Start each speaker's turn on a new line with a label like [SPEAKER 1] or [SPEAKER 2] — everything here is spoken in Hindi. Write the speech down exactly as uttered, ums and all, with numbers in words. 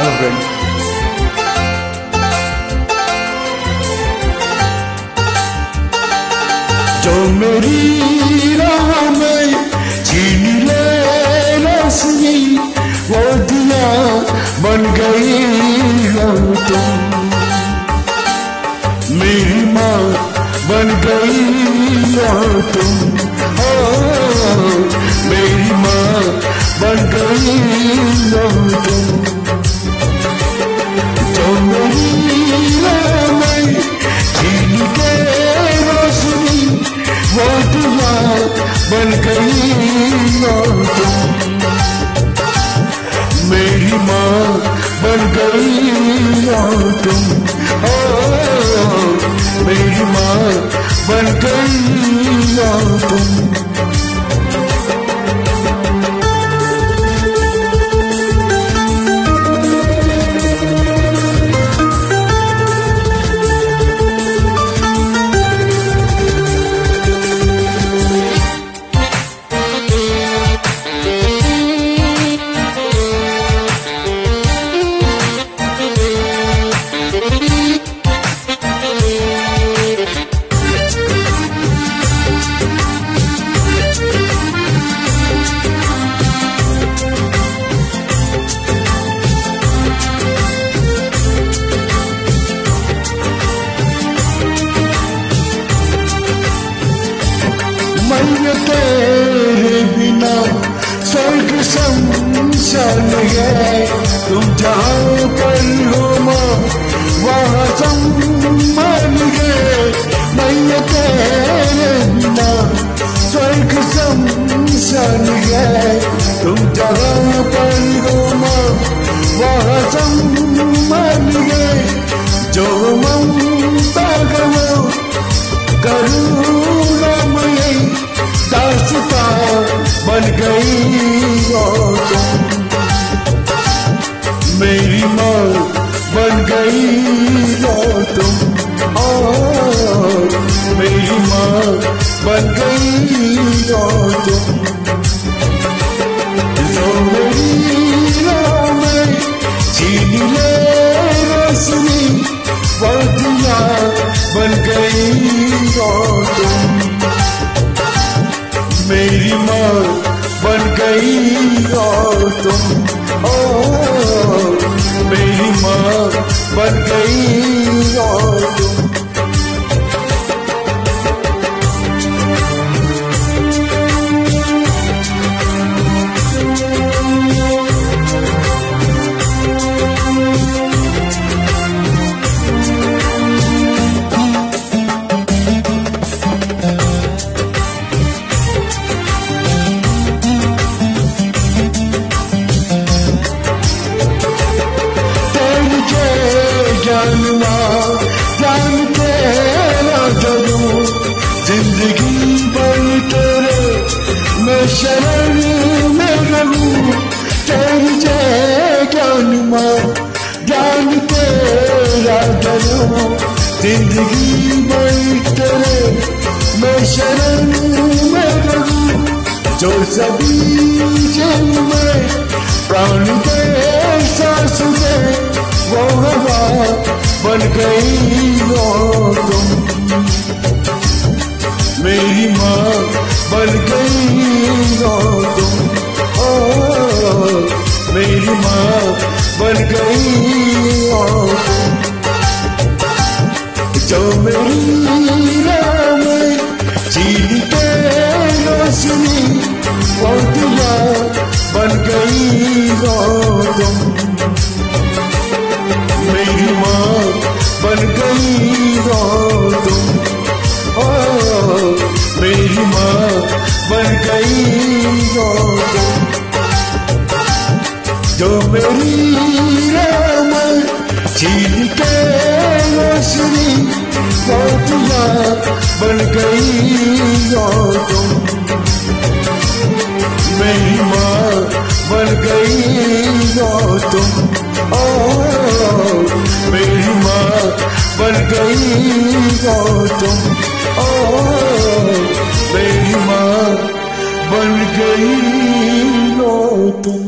[SPEAKER 1] था फ्रेंड।
[SPEAKER 2] जो मेरी राह में छीन ले रोशनी, वो दिया बन गई हो तुम। मेरी माँ बन गई हो तुम, ओ मेरी माँ बन गई हो तुम। जो मेरी राह में छीन के रोशनी, वो दिया बन गई हो तुम। मेरी माँ बन गई हो तुम, ओ मेरी माँ बन गई हो तुम। मैं तेरे बिना स्वर्ग संसान है, तुम जहाँ पर हो माँ वहाँ सम्मान है। मैं तेरे बिना स्वर्ग संसान है, तुम जहाँ पर हो माँ वहाँ सम्मान है। जो ममता गो करुणामयी दासता बन गई हो तुम। मेरी माँ बन गई हो तुम, ओ मेरी माँ बन गई हो तुम। जो मेरी राह में छीन ले रोशनी, वो दिया बन गई हो तुम। मेरी माँ बन गई हो तुम, ओ मेरी माँ बन गई हो तुम। जानना जान तेरा जरूर, जिंदगी भर तेरे मैं शरण में रहूं। तेरी जय ज्ञान माँ ज्ञान तेरा जरूर, जिंदगी भर तेरे मैं शरण में रहूं। जो सभी जन में प्राण दे सांस दे, वो हवा बन गई हो तुम। मेरी माँ बन गई हो तुम, ओ मेरी माँ बन गई हो तुम। जो मेरी राह में छीन के रोशनी, वो दिया बन गई हो तुम। मेरी माँ बन गई हो तुम, ओ मेरी माँ बन गई हो तुम। जो मेरी राह में छीन के रोशनी, वो दिया बन गई हो तुम। मेरी माँ बन गई हो तुम, ओ मेरी माँ बन गई हो तुम, ओ मेरी माँ बन गई हो तुम।